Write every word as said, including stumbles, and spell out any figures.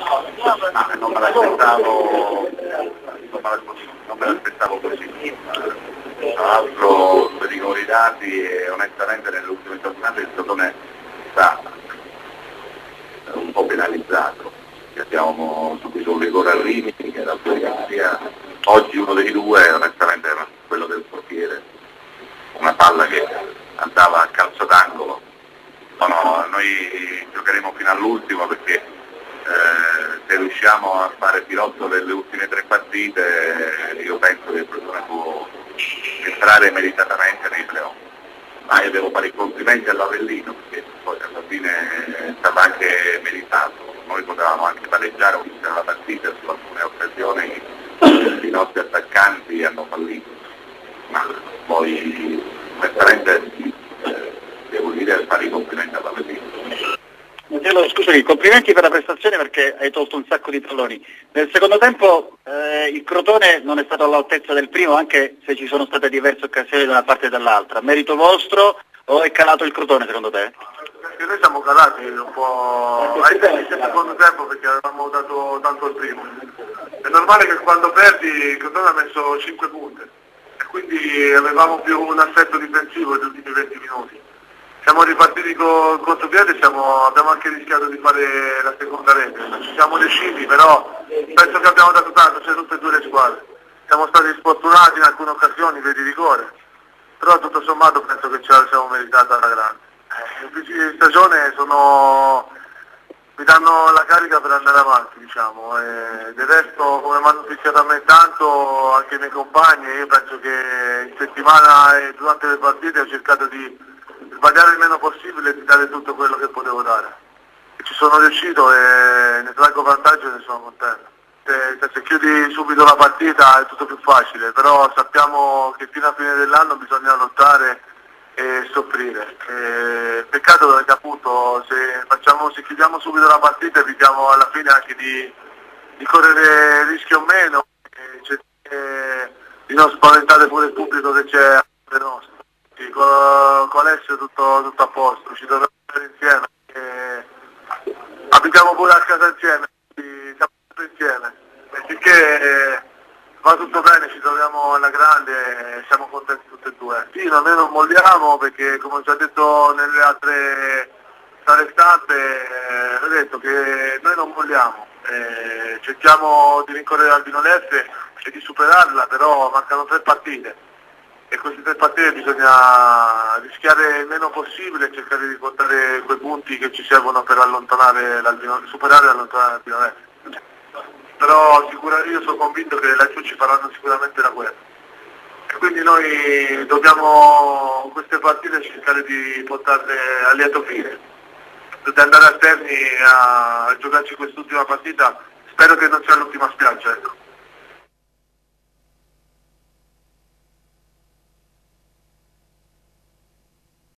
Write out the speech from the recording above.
Ah, non me l'aspettavo, non me l'aspettavo, non me l'aspettavo così. Tra l'altro se dico i dati e onestamente nelle ultime giornate il Crotone sta un po' penalizzato. Abbiamo subito un rigore al Rimini che era sia oggi uno dei due, onestamente era quello del portiere, una palla che andava a calcio d'angolo. No, no, noi giocheremo fino all'ultimo perché eh, se riusciamo a fare filotto delle ultime tre partite io penso che il Crotone può entrare meritatamente nei playoff. Ma io devo fare i complimenti all'Avellino perché poi alla fine è stato anche meritato. Noi potevamo anche pareggiare o vincere la partita, su alcune occasioni i nostri attaccanti hanno fallito, ma poi onestamente eh, devo dire fare i complimenti all'Avellino. Matteo, scusami, complimenti per la prestazione perché hai tolto un sacco di palloni. Nel secondo tempo eh, il Crotone non è stato all'altezza del primo, anche se ci sono state diverse occasioni da una parte e dall'altra. Merito vostro o è calato il Crotone secondo te? Perché noi siamo calati un po' ai tempi del secondo tempo perché avevamo dato tanto il primo. È normale che quando perdi il Crotone ha messo cinque punte e quindi avevamo più un assetto difensivo negli ultimi venti minuti. Siamo ripartiti con contropiede e abbiamo anche rischiato di fare la seconda rete. Ci siamo riusciti, però penso che abbiamo dato tanto, cioè tutte e due le squadre. Siamo stati sfortunati in alcune occasioni per il rigore, però tutto sommato penso che ce la siamo meritata alla grande. Eh, I principi di stagione sono... mi danno la carica per andare avanti, diciamo, e del resto come mi hanno fischiato a me tanto, anche i miei compagni, io penso che in settimana e durante le partite ho cercato di sbagliare il meno possibile e di dare tutto quello che potevo dare. E ci sono riuscito e ne traggo vantaggio e ne sono contento. Se, se chiudi subito la partita è tutto più facile, però sappiamo che fino a fine dell'anno bisogna lottare e soffrire. E peccato perché appunto se, facciamo, se chiudiamo subito la partita evitiamo alla fine anche di, di correre rischi o meno, e e di non spaventare pure il pubblico che c'è a parte nostra. Sì, con, con Alessio tutto, tutto a posto, ci dovremmo stare insieme, e abitiamo pure a casa insieme, siamo sempre insieme, e finché va tutto bene ci troviamo alla grande e siamo contenti tutti e due. Sì, noi non molliamo perché come ho già detto nelle altre sale stampe, eh, ho detto che noi non molliamo, eh, cerchiamo di rincorrere l'Albino Leffe e di superarla, però mancano tre partite. E queste tre partite bisogna rischiare il meno possibile e cercare di portare quei punti che ci servono per allontanare l'Albino, superare e allontanare l'Albino Leffe. Però sicura, io sono convinto che le ci faranno sicuramente la guerra. E quindi noi dobbiamo queste partite cercare di portarle a lieto fine. Di andare a Terni a giocarci quest'ultima partita, spero che non sia l'ultima spiaggia, ecco.